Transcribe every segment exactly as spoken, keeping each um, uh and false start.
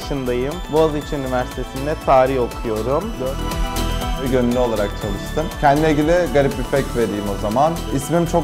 yaşındayım. Boğaziçi Üniversitesi'nde tarih okuyorum. Gönüllü olarak çalıştım. Kendime ilgili garip bir fact vereyim o zaman. İsmim çok...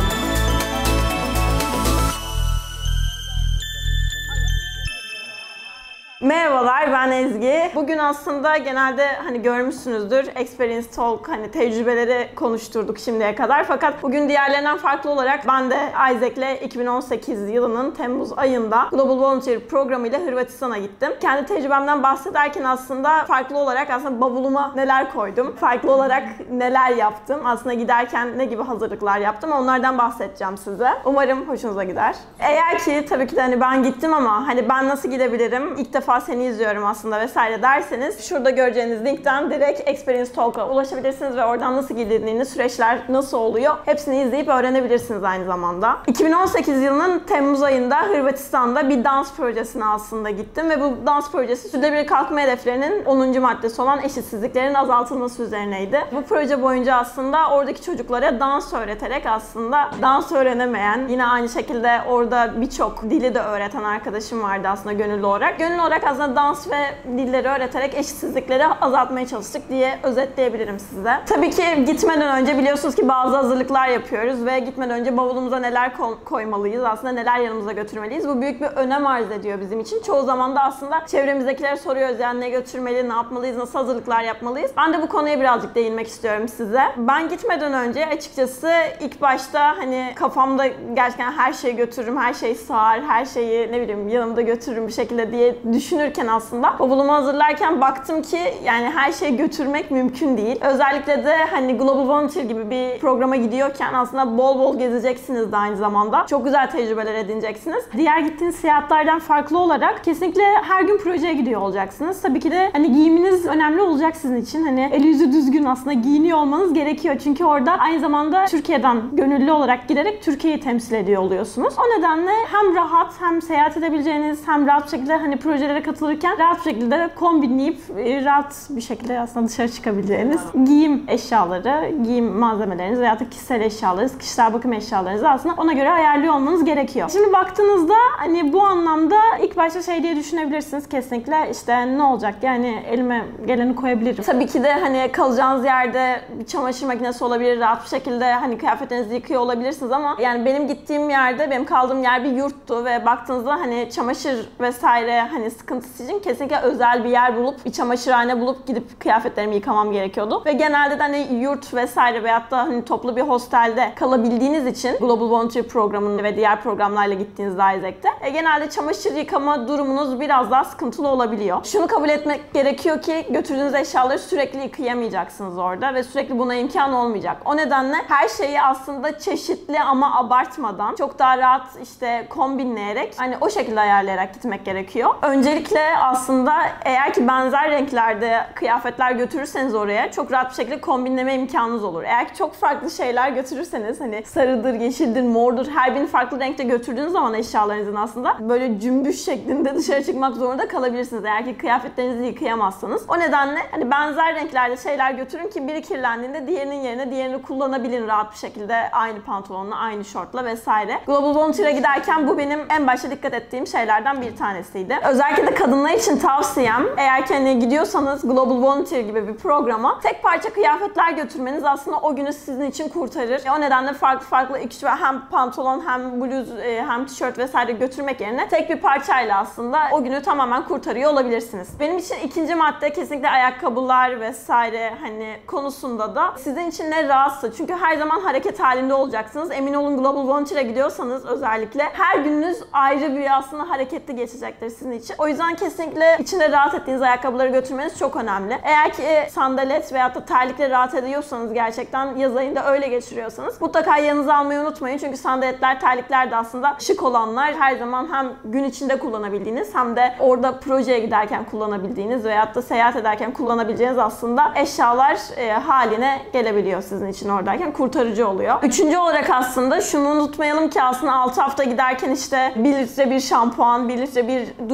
Merhabalar, ben Ezgi. Bugün aslında genelde hani görmüşsünüzdür, Experience Talk, hani tecrübeleri konuşturduk şimdiye kadar. Fakat bugün diğerlerinden farklı olarak ben de Isaac'le iki bin on sekiz yılının Temmuz ayında Global Volunteer programı ile Hırvatistan'a gittim. Kendi tecrübemden bahsederken aslında farklı olarak aslında bavuluma neler koydum, farklı olarak neler yaptım, aslında giderken ne gibi hazırlıklar yaptım, onlardan bahsedeceğim size. Umarım hoşunuza gider. Eğer ki tabii ki de hani ben gittim ama hani ben nasıl gidebilirim, ilk defa seni izliyorum aslında vesaire derseniz şurada göreceğiniz linkten direkt Experience Talk'a ulaşabilirsiniz ve oradan nasıl gidildiğini, süreçler nasıl oluyor hepsini izleyip öğrenebilirsiniz aynı zamanda. iki bin on sekiz yılının Temmuz ayında Hırvatistan'da bir dans projesine aslında gittim ve bu dans projesi Sürdürülebilir Kalkınma Hedeflerinin onuncu maddesi olan eşitsizliklerin azaltılması üzerineydi. Bu proje boyunca aslında oradaki çocuklara dans öğreterek aslında dans öğrenemeyen, yine aynı şekilde orada birçok dili de öğreten arkadaşım vardı aslında gönüllü olarak. Gönüllü olarak aslında dans ve dilleri öğreterek eşitsizlikleri azaltmaya çalıştık diye özetleyebilirim size. Tabii ki gitmeden önce biliyorsunuz ki bazı hazırlıklar yapıyoruz ve gitmeden önce bavulumuza neler koymalıyız, aslında neler yanımıza götürmeliyiz. Bu büyük bir önem arz ediyor bizim için. Çoğu zaman da aslında çevremizdekilere soruyoruz, yani ne götürmeli, ne yapmalıyız, nasıl hazırlıklar yapmalıyız. Ben de bu konuya birazcık değinmek istiyorum size. Ben gitmeden önce açıkçası ilk başta hani kafamda gerçekten her şeyi götürürüm, her şey sığar, her şeyi ne bileyim yanımda götürürüm bir şekilde diye düşünürken aslında bavulumu hazırlarken baktım ki yani her şeyi götürmek mümkün değil. Özellikle de hani Global Volunteer gibi bir programa gidiyorken aslında bol bol gezeceksiniz de aynı zamanda. Çok güzel tecrübeler edineceksiniz. Diğer gittiğiniz seyahatlerden farklı olarak kesinlikle her gün projeye gidiyor olacaksınız. Tabii ki de hani giyiminiz önemli olacak sizin için. Hani eli yüzü düzgün aslında giyiniyor olmanız gerekiyor. Çünkü orada aynı zamanda Türkiye'den gönüllü olarak giderek Türkiye'yi temsil ediyor oluyorsunuz. O nedenle hem rahat hem seyahat edebileceğiniz hem rahat bir şekilde hani projelere katılırken rahat bir şekilde kombinleyip rahat bir şekilde aslında dışarı çıkabileceğiniz giyim eşyaları, giyim malzemeleriniz veya da kişisel eşyalarınız, kişisel bakım eşyalarınızı aslında ona göre ayarlıyor olmanız gerekiyor. Şimdi baktığınızda hani bu anlamda ilk başta şey diye düşünebilirsiniz kesinlikle işte ne olacak yani elime geleni koyabilirim. Tabii ki de hani kalacağınız yerde bir çamaşır makinesi olabilir, rahat bir şekilde hani kıyafetlerinizi yıkıyor olabilirsiniz ama yani benim gittiğim yerde, benim kaldığım yer bir yurttu ve baktığınızda hani çamaşır vesaire hani sıkıntısı için kesinlikle özel bir yer bulup, bir çamaşırhane bulup gidip kıyafetlerimi yıkamam gerekiyordu. Ve genelde de hani yurt vesaire veyahut da hani toplu bir hostelde kalabildiğiniz için Global Volunteer programının ve diğer programlarla gittiğinizde Isaac'te e, genelde çamaşır yıkama durumunuz biraz daha sıkıntılı olabiliyor. Şunu kabul etmek gerekiyor ki götürdüğünüz eşyaları sürekli yıkayamayacaksınız orada ve sürekli buna imkan olmayacak. O nedenle her şeyi aslında çeşitli ama abartmadan çok daha rahat işte kombinleyerek hani o şekilde ayarlayarak gitmek gerekiyor. Öncelikle aslında eğer ki benzer renklerde kıyafetler götürürseniz oraya çok rahat bir şekilde kombinleme imkanınız olur. Eğer ki çok farklı şeyler götürürseniz hani sarıdır, yeşildir, mordur her birini farklı renkte götürdüğünüz zaman eşyalarınızın aslında böyle cümbüş şeklinde dışarı çıkmak zorunda kalabilirsiniz. Eğer ki kıyafetlerinizi yıkayamazsanız. O nedenle hani benzer renklerde şeyler götürün ki biri kirlendiğinde diğerinin yerine diğerini kullanabilin rahat bir şekilde aynı pantolonla, aynı şortla vesaire. Global Volunteer'a giderken bu benim en başta dikkat ettiğim şeylerden bir tanesiydi. Özellikle de kadınlar için tavsiyem eğer ki hani gidiyorsanız Global Volunteer gibi bir programa tek parça kıyafetler götürmeniz aslında o günü sizin için kurtarır. O nedenle farklı farklı iki hem pantolon hem bluz hem tişört vesaire götürmek yerine tek bir parçayla aslında o günü tamamen kurtarıyor olabilirsiniz. Benim için ikinci madde kesinlikle ayakkabılar vesaire hani konusunda da sizin için ne rahatsa çünkü her zaman hareket halinde olacaksınız. Emin olun Global Volunteer'a gidiyorsanız özellikle her gününüz ayrı bir aslında hareketli geçecektir sizin için. O yüzden kesinlikle içinde rahat ettiğiniz ayakkabıları götürmeniz çok önemli. Eğer ki sandalet veyahut da terlikle rahat ediyorsanız gerçekten yaz ayında öyle geçiriyorsanız mutlaka yanınıza almayı unutmayın. Çünkü sandaletler, terlikler de aslında şık olanlar her zaman hem gün içinde kullanabildiğiniz hem de orada projeye giderken kullanabildiğiniz veyahut da seyahat ederken kullanabileceğiniz aslında eşyalar e, haline gelebiliyor sizin için oradayken. Kurtarıcı oluyor. Üçüncü olarak aslında şunu unutmayalım ki aslında altı hafta giderken işte bir litre bir şampuan, bir litre bir duş jeli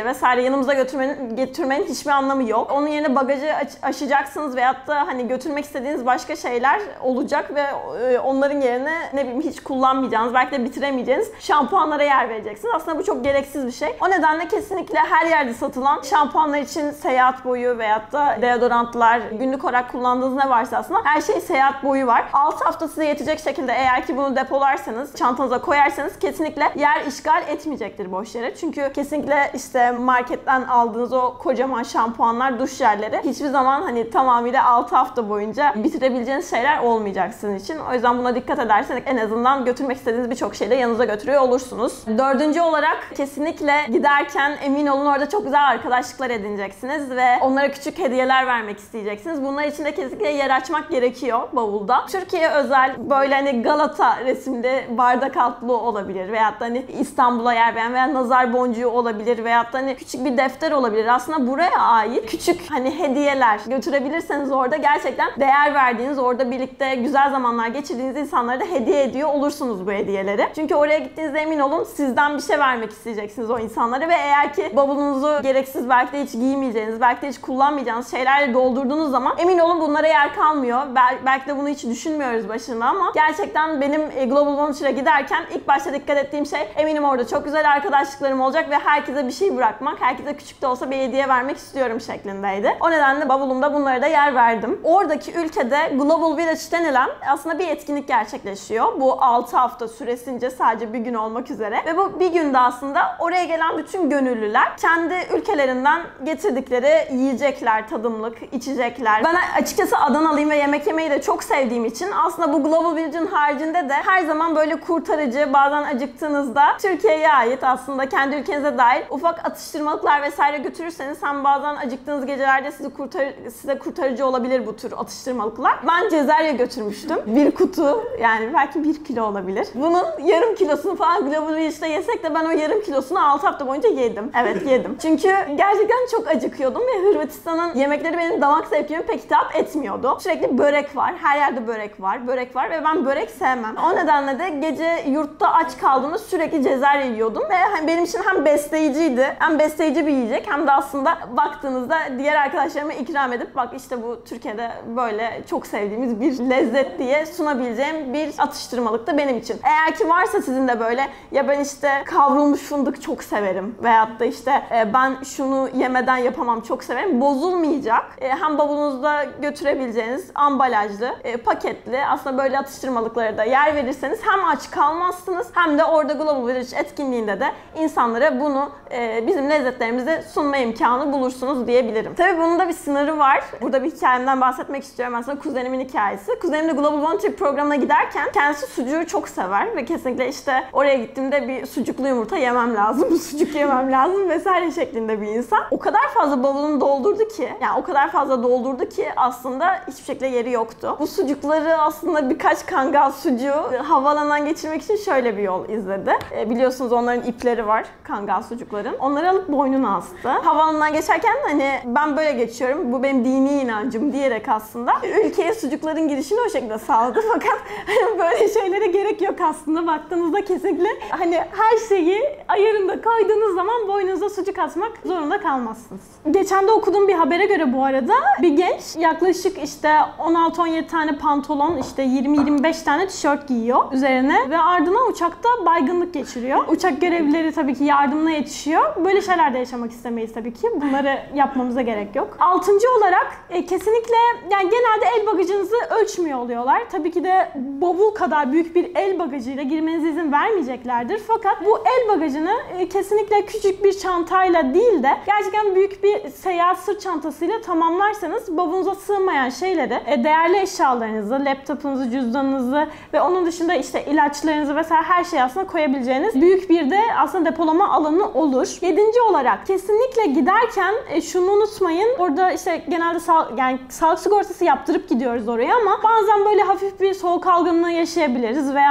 vesaire yanımıza götürmenin, götürmenin hiçbir anlamı yok. Onun yerine bagajı aç, aşacaksınız veyahut da hani götürmek istediğiniz başka şeyler olacak ve e, onların yerine ne bileyim hiç kullanmayacağınız, belki de bitiremeyeceğiniz şampuanlara yer vereceksiniz. Aslında bu çok gereksiz bir şey. O nedenle kesinlikle her yerde satılan şampuanlar için seyahat boyu veyahut da deodorantlar, günlük olarak kullandığınız ne varsa aslında her şey seyahat boyu var. altı hafta size yetecek şekilde eğer ki bunu depolarsanız, çantanıza koyarsanız kesinlikle yer işgal etmeyecektir boş yere. Çünkü kesinlikle işte marketten aldığınız o kocaman şampuanlar, duş jelleri hiçbir zaman hani tamamıyla altı hafta boyunca bitirebileceğiniz şeyler olmayacak sizin için. O yüzden buna dikkat ederseniz en azından götürmek istediğiniz birçok şeyi de yanınıza götürüyor olursunuz. Dördüncü olarak kesinlikle giderken emin olun orada çok güzel arkadaşlıklar edineceksiniz ve onlara küçük hediyeler vermek isteyeceksiniz. Bunlar için de kesinlikle yer açmak gerekiyor bavulda. Türkiye özel böyle hani Galata resimli bardak altlığı olabilir veyahut da hani İstanbul'a yer veren veya nazar boncuğu olabilir veyahut da hani küçük bir defter olabilir. Aslında buraya ait küçük hani hediyeler götürebilirseniz orada gerçekten değer verdiğiniz, orada birlikte güzel zamanlar geçirdiğiniz insanlara da hediye ediyor olursunuz bu hediyeleri. Çünkü oraya gittiğinizde emin olun sizden bir şey vermek isteyeceksiniz o insanlara ve eğer ki bavulunuzu gereksiz belki de hiç giymeyeceğiniz, belki de hiç kullanmayacağınız şeylerle doldurduğunuz zaman emin olun bunlara yer kalmıyor. Bel belki de bunu hiç düşünmüyoruz başında ama gerçekten benim Global Volunteer'a giderken ilk başta dikkat ettiğim şey eminim orada çok güzel arkadaşlıklarım olacak ve herkese bir şey bırakmak, herkese küçük de olsa bir hediye vermek istiyorum şeklindeydi. O nedenle bavulumda bunlara da yer verdim. Oradaki ülkede Global Village denilen aslında bir etkinlik gerçekleşiyor. Bu altı hafta süresince sadece bir gün olmak üzere ve bu bir günde aslında oraya gelen bütün gönüllüler kendi ülkelerinden getirdikleri yiyecekler, tadımlık, içecekler. Ben açıkçası Adanalıyım ve yemek yemeyi de çok sevdiğim için aslında bu Global Village'in haricinde de her zaman böyle kurtarıcı, bazen acıktığınızda Türkiye'ye ait aslında kendi ülkenize dair ufak atıştırmalıklar vesaire götürürseniz hem bazen acıktığınız gecelerde sizi kurtar size kurtarıcı olabilir bu tür atıştırmalıklar. Ben Cezerye götürmüştüm. Bir kutu, yani belki bir kilo olabilir. Bunun yarım kilosunu falan Global Village'da yesek de ben o yarım kilosunu altı hafta boyunca yedim. Evet yedim. Çünkü gerçekten çok acıkıyordum ve Hırvatistan'ın yemekleri benim damak zevkime pek hitap etmiyordu. Sürekli börek var. Her yerde börek var. Börek var ve ben börek sevmem. O nedenle de gece yurtta aç kaldığımda sürekli Cezerye yiyordum ve benim için hem besleyiciydi, hem besleyici bir yiyecek hem de aslında baktığınızda diğer arkadaşlarıma ikram edip bak işte bu Türkiye'de böyle çok sevdiğimiz bir lezzet diye sunabileceğim bir atıştırmalıktı benim için. Eğer ki varsa sizin de böyle ya ben işte kavrulmuş fındık çok severim veyahut da işte ben şunu yemeden yapamam çok severim. Bozulmayacak. Hem bavulunuzda götürebileceğiniz ambalajlı, paketli aslında böyle atıştırmalıklara da yer verirseniz hem aç kalmazsınız hem de orada Global Village etkinliğinde de insanlara bunu bizim lezzetlerimizi sunma imkanı bulursunuz diyebilirim. Tabii bunun da bir sınırı var. Burada bir hikayemden bahsetmek istiyorum. Aslında kuzenimin hikayesi. Kuzenim de Global Volunteer programına giderken kendisi sucuğu çok sever ve kesinlikle işte oraya gittiğimde bir sucuklu yumurta yemem lazım, sucuk yemem lazım vesaire şeklinde bir insan. O kadar fazla bavulunu doldurdu ki, yani o kadar fazla doldurdu ki aslında hiçbir şekilde yeri yoktu. Bu sucukları aslında birkaç kangal sucuğu havaalanından geçirmek için şöyle bir yol izledi. E, biliyorsunuz onların ipleri var, kangal sucukların. Onları alıp boynuna astı. Havaalanından geçerken hani ben böyle geçiyorum, bu benim dini inancım diyerek aslında ülkeye sucukların girişini o şekilde sağladı. Fakat böyle şeylere gerek yok aslında. Baktığınızda kesinlikle hani her şeyi ayarında koyduğunuz zaman boynunuza sucuk asmak zorunda kalmazsınız. Geçen de okuduğum bir habere göre bu arada bir genç yaklaşık işte on altı on yedi tane pantolon, işte yirmi yirmi beş tane tişört giyiyor üzerine ve ardından uçakta baygınlık geçiriyor. Uçak görevlileri tabii ki yardımına yetişiyor. Böyle şeyler de yaşamak istemeyiz tabii ki. Bunları yapmamıza gerek yok. Altıncı olarak e, kesinlikle yani genelde el bagajınızı ölçmüyor oluyorlar. Tabii ki de bavul kadar büyük bir el bagajıyla girmenize izin vermeyeceklerdir. Fakat bu el bagajını e, kesinlikle küçük bir çantayla değil de gerçekten büyük bir seyahat sırt çantasıyla tamamlarsanız bavulunuza sığmayan şeyleri, e, değerli eşyalarınızı, laptopunuzu, cüzdanınızı ve onun dışında işte ilaçlarınızı vesaire her şeyi aslında koyabileceğiniz büyük bir de aslında depolama alanı olur. Yedinci olarak kesinlikle giderken e, şunu unutmayın. Orada işte genelde sağ, yani sağlık sigortası yaptırıp gidiyoruz oraya ama bazen böyle hafif bir soğuk algınlığı yaşayabiliriz veya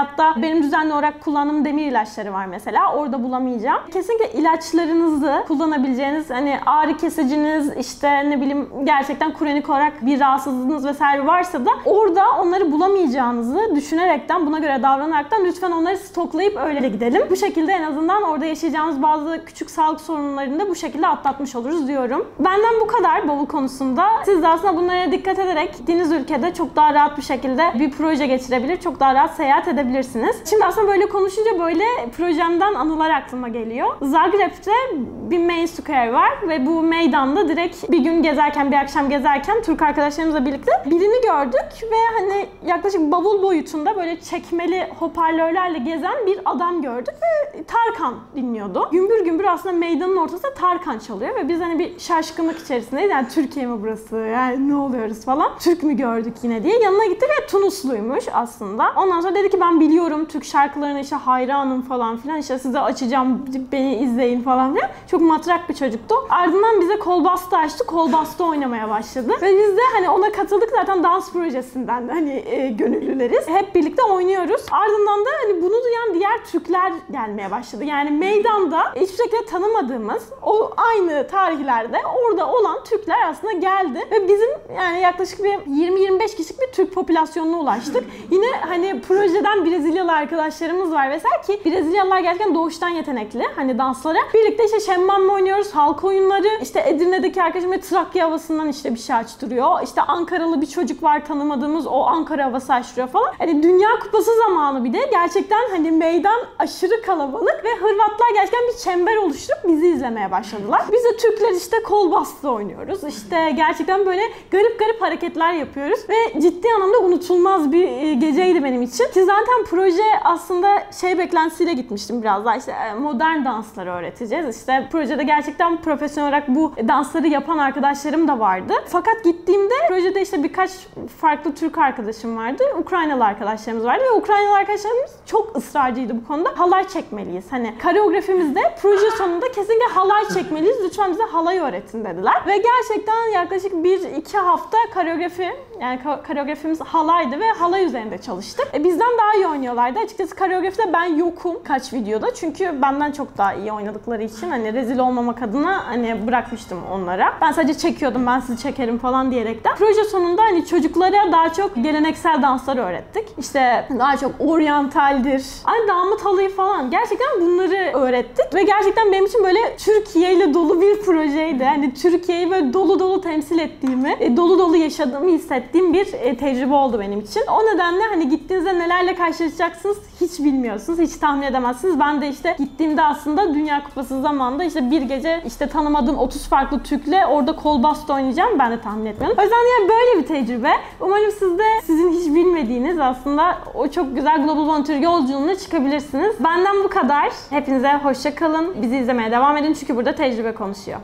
hayatta benim düzenli olarak kullandığım demir ilaçları var mesela. Orada bulamayacağım. Kesinlikle ilaçlarınızı kullanabileceğiniz, hani ağrı kesiciniz, işte ne bileyim gerçekten kronik olarak bir rahatsızlığınız vesaire varsa da orada onları bulamayacağınızı düşünerekten, buna göre davranaraktan lütfen onları stoklayıp öyle gidelim. Bu şekilde en azından orada yaşayacağımız bazı küçük sağlık sorunlarını da bu şekilde atlatmış oluruz diyorum. Benden bu kadar bavul konusunda. Siz de aslında bunlara dikkat ederek gittiğiniz ülkede çok daha rahat bir şekilde bir proje geçirebilir, çok daha rahat seyahat edebilirsiniz. Şimdi aslında böyle konuşunca böyle projemden anılar aklıma geliyor. Zagreb'te bir main square var ve bu meydanda direkt bir gün gezerken, bir akşam gezerken Türk arkadaşlarımızla birlikte birini gördük ve hani yaklaşık bavul boyutunda böyle çekmeli hoparlörlerle gezen bir adam gördük ve Tarkan dinliyordu. Gümbür gümbür aslında meydanın ortasında Tarkan çalıyor ve biz hani bir şaşkınlık içerisindeyiz. Yani Türkiye mi burası? Yani ne oluyoruz falan. Türk mü gördük yine diye. Yanına gittik ve Tunusluymuş aslında. Ondan sonra dedi ki ben biliyorum Türk şarkılarına işte hayranım falan filan. İşte size açacağım, beni izleyin falan filan. Çok matrak bir çocuktu. Ardından bize kol bastı açtı. Kol bastı oynamaya başladı. Ve biz de hani ona katıldık, zaten dans projesinden hani e, gönüllüleriz. Hep birlikte oynuyoruz. Ardından da hani bunu duyan diğer Türkler gelmeye başladı. Yani meydanda hiçbir şekilde tanımadığımız o aynı tarihlerde orada olan Türkler aslında geldi. Ve bizim yani yaklaşık bir yirmi yirmi beş kişilik bir Türk popülasyonuna ulaştık. Yine hani projeden Brezilyalı arkadaşlarımız var vesaire ki Brezilyalılar gerçekten doğuştan yetenekli hani danslara. Birlikte işte şemmame oynuyoruz, halk oyunları. İşte Edirne'deki arkadaşım ve Trakya havasından işte bir şey açtırıyor. İşte Ankaralı bir çocuk var tanımadığımız, o Ankara havası açtırıyor falan. Hani Dünya Kupası zamanı bir de gerçekten hani meydan aşırı kalabalık ve Hırvatlar gerçekten bir çember oluşturup bizi izlemeye başladılar. Biz de Türkler işte kol bastı oynuyoruz. İşte gerçekten böyle garip garip hareketler yapıyoruz ve ciddi anlamda unutulmaz bir geceydi benim için. Ki zaten proje aslında şey beklentisiyle gitmiştim biraz daha, işte modern dansları öğreteceğiz. İşte projede gerçekten profesyonel olarak bu dansları yapan arkadaşlarım da vardı. Fakat gittiğimde projede işte birkaç farklı Türk arkadaşım vardı. Ukraynalı arkadaşlarımız vardı ve Ukraynalı arkadaşlarımız çok ısrarcıydı bu konuda. Halay çekmeliyiz. Hani koreografimizde proje sonunda kesinlikle halay çekmeliyiz. Lütfen bize halay öğretin dediler. Ve gerçekten yaklaşık bir iki hafta koreografi, yani koreografimiz halaydı ve halay üzerinde çalıştık. E bizden daha iyi oynuyorlardı. Açıkçası koreografide ben yokum kaç videoda. Çünkü benden çok daha iyi oynadıkları için hani rezil olmamak adına hani bırakmıştım onlara. Ben sadece çekiyordum, ben sizi çekerim falan diyerekten. Proje sonunda hani çocuklara daha çok geleneksel dansları öğrettik. İşte daha çok oryantaldir, hani damat halayı falan. Gerçekten bunları öğrettik ve gerçekten benim için böyle Türkiye ile dolu bir projeydi. Hani Türkiye'yi böyle dolu dolu temsil ettiğimi, e, dolu dolu yaşadığımı hissettiğim bir e, tecrübe oldu benim için. O nedenle hani gittiğinizde nelerle karşılaşacaksınız hiç bilmiyorsunuz, hiç tahmin edemezsiniz. Ben de işte gittiğimde aslında Dünya Kupası zamanında işte bir gece işte tanımadığım otuz farklı Türk'le orada kol bastı oynayacağım, ben de tahmin etmiyordum. O yüzden yani böyle bir tecrübe. Umarım siz de sizin hiç bilmediğiniz aslında o çok güzel Global Volunteer yolculuğuna çıkabilirsiniz. Benden bu kadar. Hepinize hoşça kalın. Bizi izlemeye devam edin çünkü burada tecrübe konuşuyor.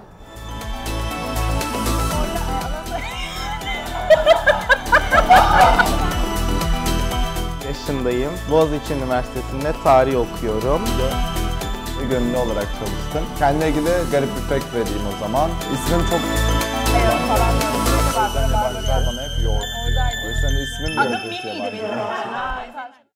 yaşındayım. Boğaziçi Üniversitesi'nde tarih okuyorum. Gönüllü olarak çalıştım. Kendine ilgili garip bir fact vereyim o zaman. İsmim çok... Yabancılar bana hep yoğurt diyor. O yüzden ismim yoğurt yabancı.